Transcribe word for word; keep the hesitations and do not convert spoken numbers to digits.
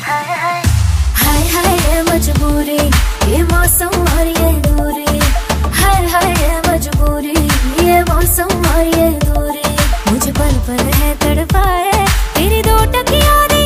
हाय हाय ये मजबूरी, ये मौसम और ये दूरी। हाय हाय ये मजबूरी, ये मौसम और ये दूरी। मुझे पल पल है तड़पाए तेरी दो टकियां